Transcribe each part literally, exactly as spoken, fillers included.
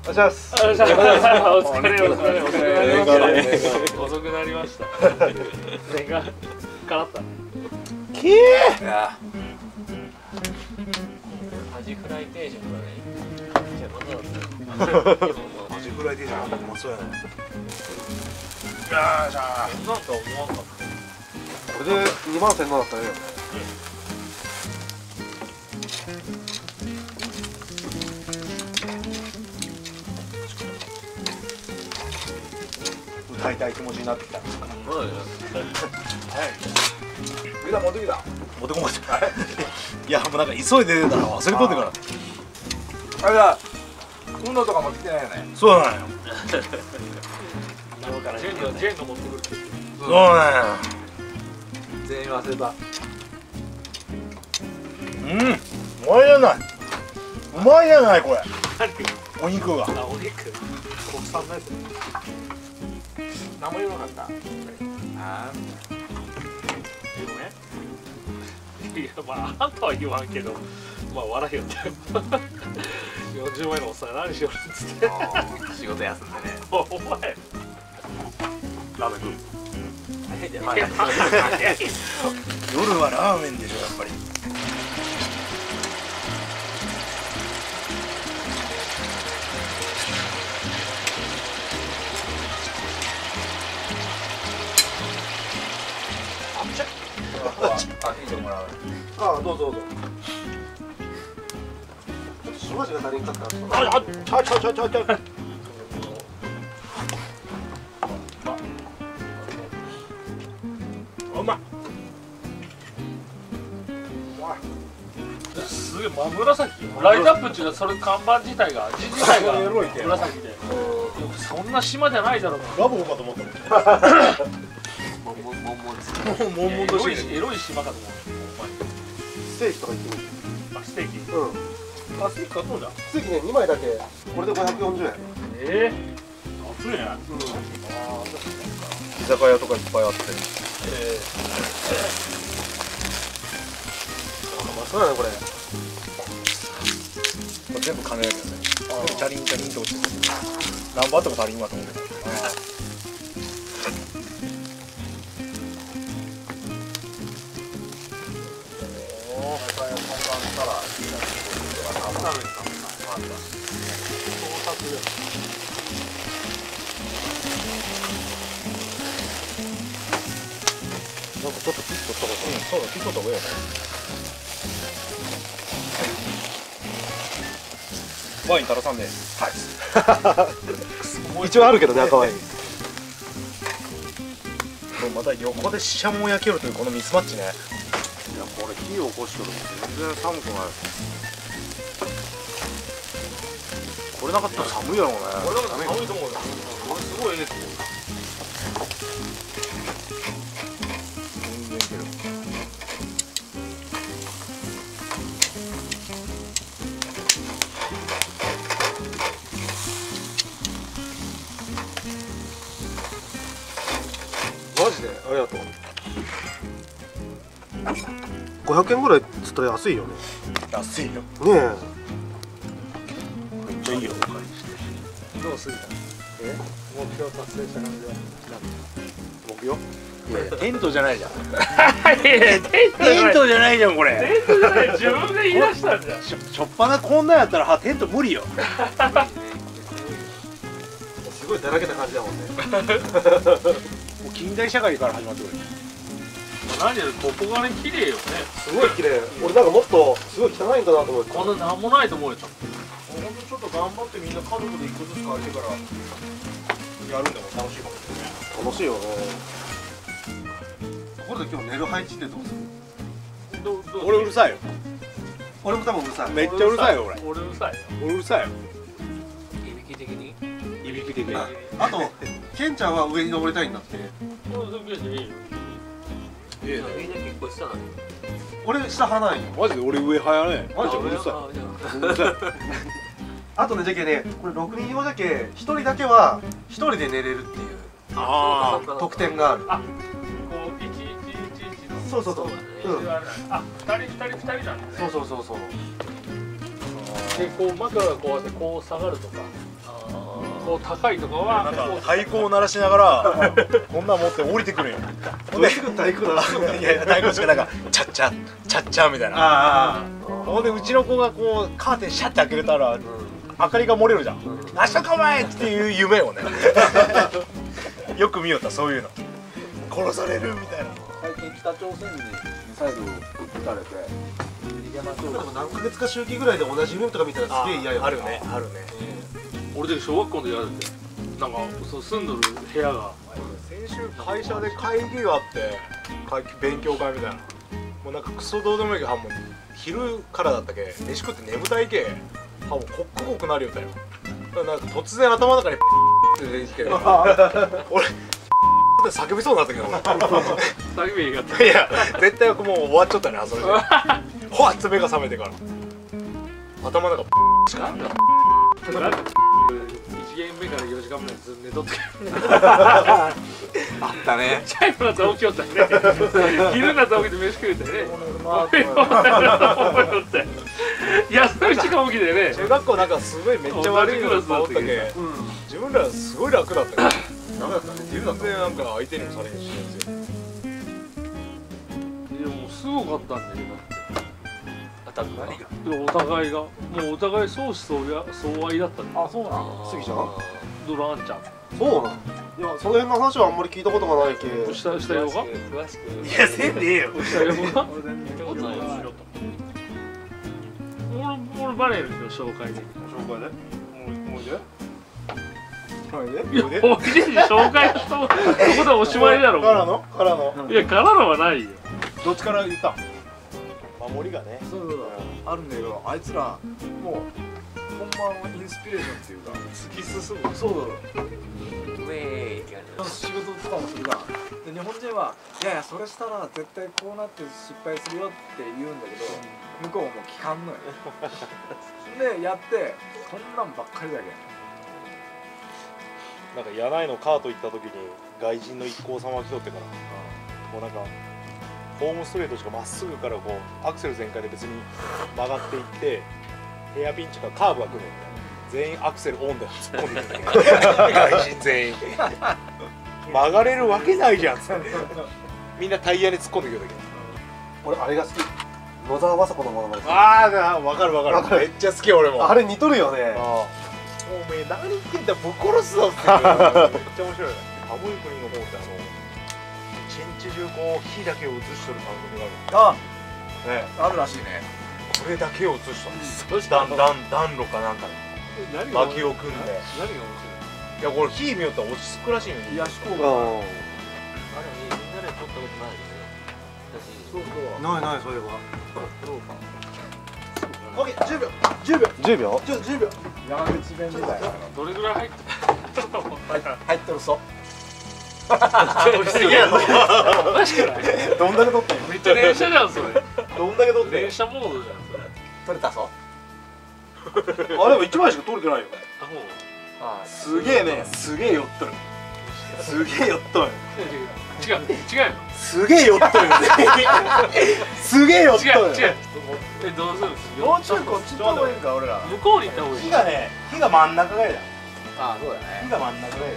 お願いします。 お疲れお疲れお疲れお疲れ遅くなりました。目がからったね。 きー。いや。 アジフライ定食がね。じゃあまだだった。 アジフライ定食うまそうやね。よっしゃー。なんか思わんかった。これでにまんせんごだったらいいよね。歌いたい気持ちになってきた。そうだよ。はい。みんな持ってきた。持ってこました。いやもうなんか急いで出たら忘れとってから。あれだ。運動とかも来てないよね。そうなんよ。 だからジェンがジェンが持ってくるって。 そうなんよ。全員忘れた。うん。うまいじゃない。うまいじゃないこれ。お肉が。 あお肉。国産のやつ。何も言わなかった。ああ。いやまああんたは言わんけど、まあ笑いよって。よんじゅうまいのおっさん何しようっつって。 仕事休んでね。 お前。 ラーメン食う。夜はラーメンでしょやっぱり。ああどうぞどうぞ。塩味が足りんかった。ああちゃちゃちゃちゃちゃ。うまい。 すげえ真紫。ライトアップっていうのはそれ看板自体が字自体が紫で。そんな島じゃないだろう。 ラボかと思ったもん。悶々としてエロい島かと思う。 ステーキとか言ってみる。 あ、ステーキ。 うん。あ、ステーキ買ったんだ。ステーキね、にまいだけ。これでごひゃくよんじゅうえん。 ええ。安いね。うん。ああ、 居酒屋とかいっぱいあって。ええ。うまそうだね、これ。これ全部金だけどね。チャリンチャリンと落ちてる。何バットも足りんわと思うけど。なんかちょっとピッとした方がいい。うん、そうだ、ピッとした方がいいよね。ワイン垂らさんで。はい。一応あるけどね、赤ワイン。また横でシシャモを焼けるというこのミスマッチね。いや、これ火を起こしてるの全然寒くない。これなかったら寒いやろうね。これなかったら寒いと思うよ。これすごいですよ。全然いける。マジでありがとう。ごひゃくえんぐらいっつったら安いよね。安いよ。ねえ。めっちゃいいよ。お借りして。どうする？え？目標達成した感じは。目標？いやいやテントじゃないじゃん。テントじゃないじゃんこれ。 テントじゃない。自分で言い出したんじゃん。 しょっぱなこんなんやったらはテント無理よ。すごいだらけた感じだもんね。もう近代社会から始まってくる。 何よりここがね綺麗よね。 すごい綺麗。俺なんかもっとすごい汚いんだなと思って。 こんななんもないと思うよ。 ほんとちょっと頑張ってみんな家族で一個ずつ変えてからやるんでも楽しいかもしれない。楽しいよね。ところで今日寝る配置ってどうする？どど俺うるさいよ。俺も多分うるさい。めっちゃうるさいよ俺。 俺うるさいよ。 俺うるさいよ。 いびき的に？ いびき的に。あとケンちゃんは上に登りたいんだって。 そうそう別にいいよ。みんな結構下なの。 俺下派ないよ。マジで俺上派やね。マジでうるさい。あとねじゃけね、これろくにん用じゃけひとりだけはひとりで寝れるっていうああ特典がある。あ、こういちいちいちいちの。 そうそうそう。 あ、ふたりふたりふたりなんだね。 そうそうそうそう。 でこう枕がこうやってこう下がるとか。 こう高いとかはなんか太鼓を鳴らしながらこんなん持って降りてくるんよ。 ほんで太鼓鳴らすんだ。 いや太鼓しかなんかチャッチャチャッチャみたいな。 あほんでうちの子がこうカーテンシャッて開けたら明かりが漏れるじゃん。明日かお前っていう夢をねよく見よったそういうの。殺されるみたいな。 最近北朝鮮にミサイル撃たれて逃げましょうあ。でも何ヶ月か周期ぐらいで同じ夢とか見たらすげえ嫌よ。 あるねあるね。 俺で小学校でやるってなんかそう住んどる部屋が先週会社で会議があって会議勉強会みたいな。もうなんかクソどうでもいいけどもう昼からだったけ飯食って眠たいけはもうコックコクなるよだよ。だからなんか突然頭の中にって出てきて俺って叫びそうになったけど叫びがったいや絶対もう終わっちゃったねそれでほわっつ目が覚めてから頭の中しかなんだいちゲーム目からよじかんめずっと寝とってあったね。 チャイムだと起きよったね昼だと起きて飯食うてね覚えとって休み時間起きてね中学校なんかすごいめっちゃ悪いのがおったけ自分らすごい楽だったけどダメだったね。自由だった。 全然なんか相手にもされへんしいやもうすごかったんだよ当たる何が？ だってお互いがもうお互い相思相相愛だったんだよあ、そうなの。 杉ちゃん？ ドランちゃんそうなの。いやその辺の話はあんまり聞いたことがないけ。 下下用が詳しく。 いやせんでええよ下用が俺全然聞いたことない。 俺俺バレるよ紹介で紹介でもうでこれで？ いやおいで紹介したそこでおしまいだろからのからのいやからのはないよどっちから言ったん守りがねそうそうそう。あるんだけど、あいつらもう本番のインスピレーションっていうか突き進む。そうだ。ウェーイって感じ。仕事とかもするじゃん。で日本人はいやいやそれしたら絶対こうなって失敗するよって言うんだけど、向こうはもう聞かんのよ。でやってそんなんばっかりだけ。 なんか柳井のカート行った時に外人の一行様が来とってからもうなんかホームストレートしかまっすぐからこうアクセル全開で別に曲がっていってヘアピンチかカーブが来るんだよ全員アクセルオンで突っ込んでくる外人全員曲がれるわけないじゃんっつってみんなタイヤに突っ込んでくるんだけど俺あれが好き。野沢雅子のものまね。 ああ分かる分かるわかるめっちゃ好き俺もあれ似とるよね。 おめえ何言ってんだぶっ殺すぞっていうめっちゃ面白いね寒い国の方ってあの一日中こう火だけを映しとる番組があるあ、 ねあるらしいね。 これだけを映しとるそしたら暖暖炉かなんか何が薪を組んで何が面いやこれ火見よったら落ち着くらしいの癒し効果。 うん。 あれみんなで撮ったことないですね。そうそう。 ないないそういえば。 そうか。 オッケーじゅうびょうじゅうびょうじゅうびょうちょじゅうびょう山口弁みたいな。 白いどれぐらい入ってる入ってるぞ。 おかしくないどんだけ撮ってんの。 めっちゃ連射じゃんそれどんだけ撮ってん連射モードじゃんそれ取れたぞ。 の。あでも一枚しか撮れてないよ。 あもうあすげえね。すげえ寄っとる。すげえ寄っとる。 違う違う違うよすげえ寄っとる。すげえ寄っとる。 違う違うえどうするんですもうちょいこっち行った方がいいか俺ら。 向こうに行った方がいい火がね火が真ん中がいいだああそうだね。 火が真ん中がいい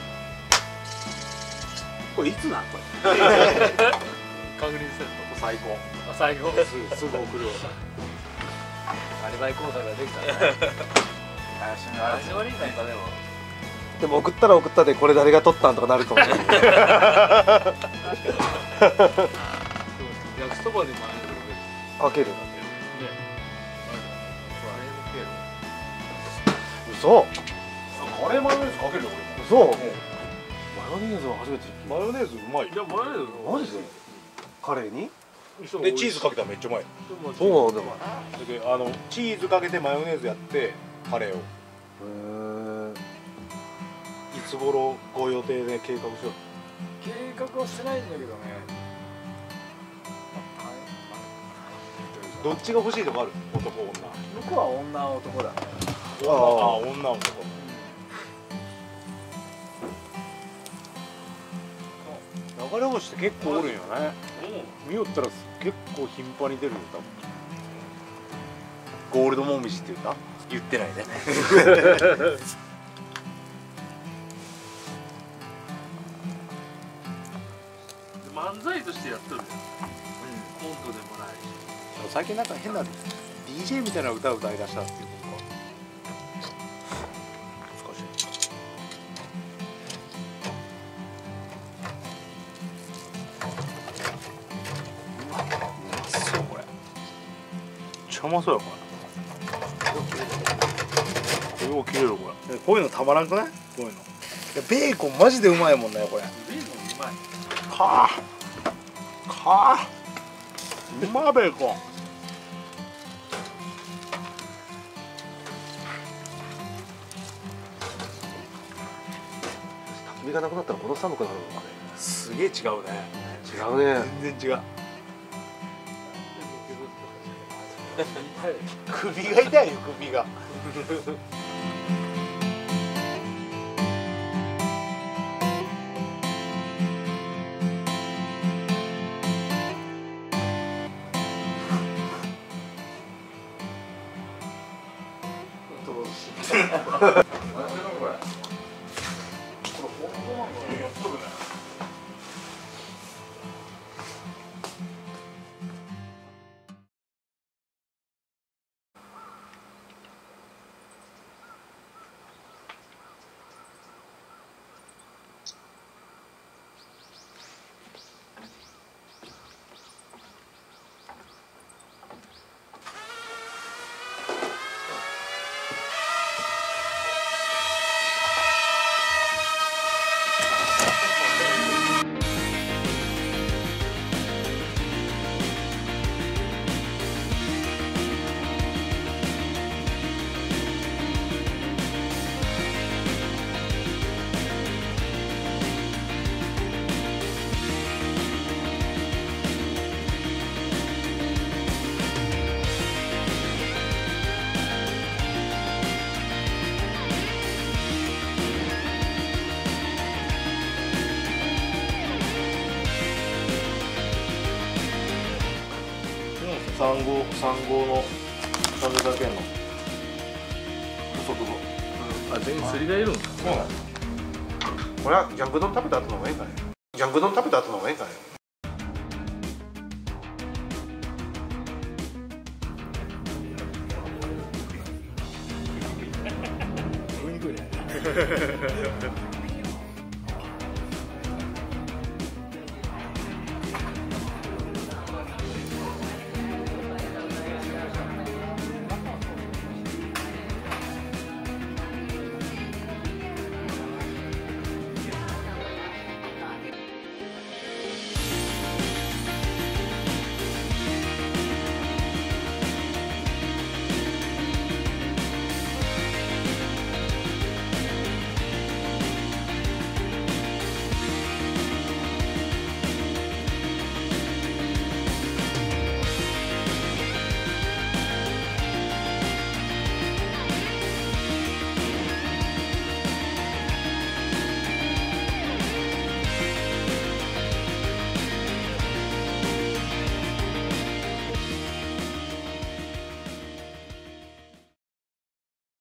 これいつなんこ確認する最高。 の最後すぐすぐ送るわアリバイ工作ができたね。怪しい悪いんだよでも。 でも送ったら送ったでこれ誰が撮ったんとかなるかもしれない。 焼きそばでもある開ける。 ね嘘。 カレーマヨネーズかけるよ嘘。マヨネーズは初めて聞い俺マヨネーズうまいいやマヨネーズた。マジで。カレーに。 でチーズかけたらめっちゃうまいそうなんだ。へであのチーズかけてマヨネーズやってカレーをえ。 いつ頃ご予定で計画しよう計画はしてないんだけどね。 どっちが欲しいとかある男女向こうは女男だね。 ああ女男流れ星って結構おるんよね見よったら結構頻繁に出るよ多分ゴールドモミジって言った言ってないね漫才としてやってるよ、コントでもないし。 最近なんか変な ディージェー みたいな歌を歌い出したっていうことは少しうまそうこれめっちゃうまそうやこれよう切れるこれこういうのたまらんくないこういうのいやベーコンマジでうまいもんねこれベーコンうまいかあかあうまベーコン焚き火がなくなったらこの寒くなるのかね。 すげえ違うね違うね。 全然違う首が痛いよ首が三号三号の三号だけの不足分あ、全員すりがいるんですか。 そうなのこれはギャング丼食べた後の方がええんかね。ギャング丼食べた後の方がええんかね。 食いにくいね